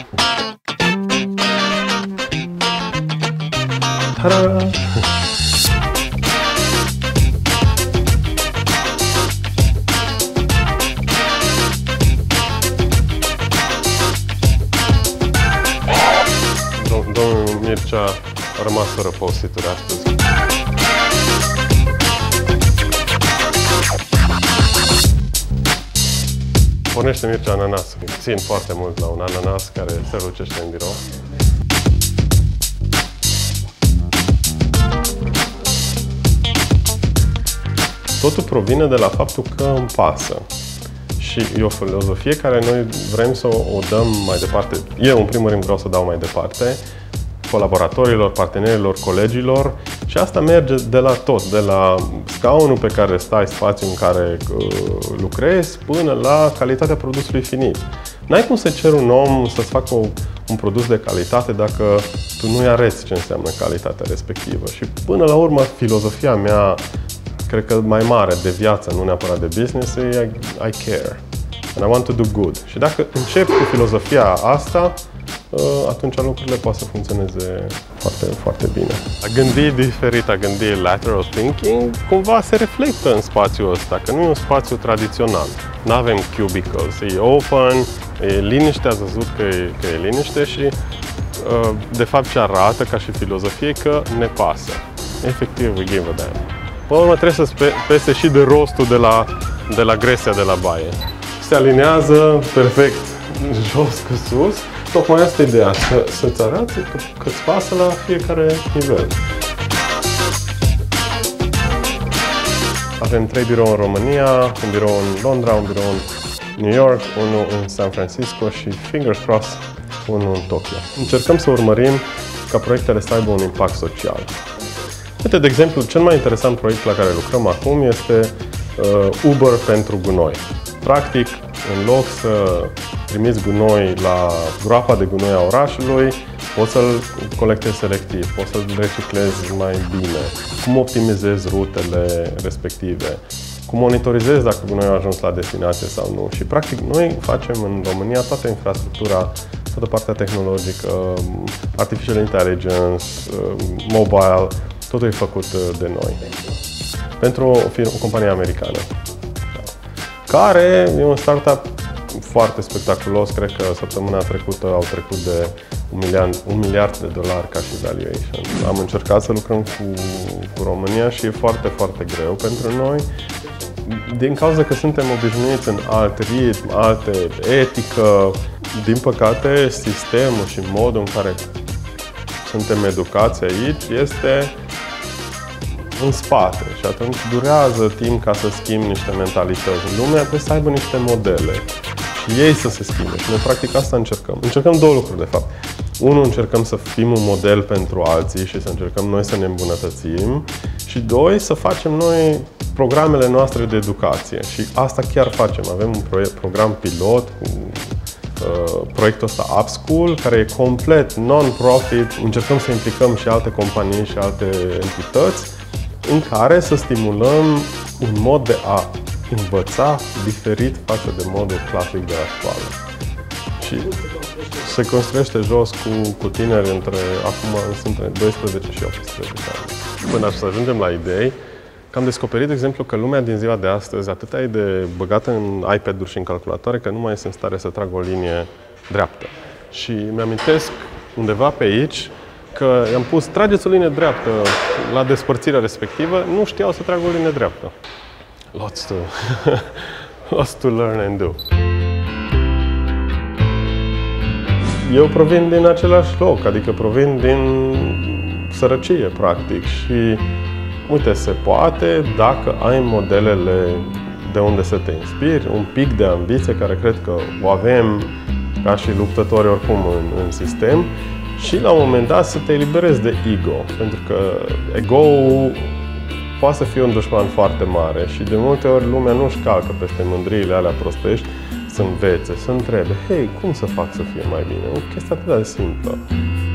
Ta-da! Domnul Mircea a rămas fără post-it-uri astăzi. Pornește Mircea ananas. Țin foarte mult la un ananas care se lucește în birou. Totul provine de la faptul că îmi pasă. Și e o filozofie care noi vrem să o dăm mai departe. Eu, în primul rând, vreau să o dau mai departe colaboratorilor, partenerilor, colegilor și asta merge de la tot, de la scaunul pe care stai, spațiul în care lucrezi, până la calitatea produsului finit. N-ai cum să ceri un om să-ți facă un produs de calitate dacă tu nu-i arăți ce înseamnă calitatea respectivă. Și până la urmă, filozofia mea, cred că mai mare de viață, nu neapărat de business, e I care. And I want to do good. Și dacă încep cu filozofia asta, atunci lucrurile pot să funcționeze foarte, foarte bine. A gândi diferit, a gândi lateral thinking, cumva se reflectă în spațiul ăsta, că nu e un spațiu tradițional. Nu avem cubicles, e open, e liniște, ați văzut că e liniște și de fapt ce arată ca și filozofie că ne pasă. Efectiv, we give a damn. Până la urmă trebuie să pese și de rostul de la gresia de la baie. Se alinează perfect jos cu sus. Tocmai asta e ideea, să-ți arăți că îți pasă la fiecare nivel. Avem 3 birouri în România, un birou în Londra, un birou în New York, unul în San Francisco și, fingers crossed, unul în Tokyo. Încercăm să urmărim ca proiectele să aibă un impact social. Uite, de exemplu, cel mai interesant proiect la care lucrăm acum este Uber pentru gunoi. Practic, în loc să trimiți gunoi la groapa de gunoi a orașului, poți să-l colectezi selectiv, poți să-l reciclezi mai bine, cum optimizezi rutele respective, cum monitorizezi dacă gunoiul a ajuns la destinație sau nu. Și practic noi facem în România toată infrastructura, toată partea tehnologică, artificial intelligence, mobile, totul e făcut de noi. Pentru o companie americană, care e un startup foarte spectaculos. Cred că săptămâna trecută au trecut de $1 miliard ca și valuation. Am încercat să lucrăm cu România și e foarte, foarte greu pentru noi, din cauza că suntem obișnuiți în alt ritm, altă etică. Din păcate, sistemul și modul în care suntem educați aici este în spate și atunci durează timp ca să schimbi niște mentalități. Lumea trebuie să aibă niște modele și ei să se schimbe și noi practic asta încercăm. Încercăm două lucruri de fapt. Unul, încercăm să fim un model pentru alții și să încercăm noi să ne îmbunătățim și doi, să facem noi programele noastre de educație și asta chiar facem. Avem un program pilot cu proiectul ăsta Upschool, care e complet non-profit. Încercăm să implicăm și alte companii și alte entități în care să stimulăm un mod de a învăța diferit față de modul clasic de la școală. Și se construiește jos cu tineri acum sunt între 12 și 18 ani. Până să ajungem la idei, că am descoperit, de exemplu, că lumea din ziua de astăzi atâta e de băgată în iPad-uri și în calculatoare că nu mai este în stare să tragă o linie dreaptă. Și mi-amintesc undeva pe aici că i-am pus, trageți o linie dreaptă la despărțirea respectivă, nu știau să tragă o linie dreaptă. Lots to learn and do. Eu provin din același loc, adică provin din sărăcie, practic. Și, uite, se poate dacă ai modelele de unde să te inspiri, un pic de ambiție, care cred că o avem ca și luptători oricum în sistem, și la un moment dat să te eliberezi de ego, pentru că ego-ul poate să fie un dușman foarte mare și de multe ori lumea nu-și calcă peste mândriile alea prostești să învețe, să întrebe, hei, cum să fac să fie mai bine? O chestie atât de simplă.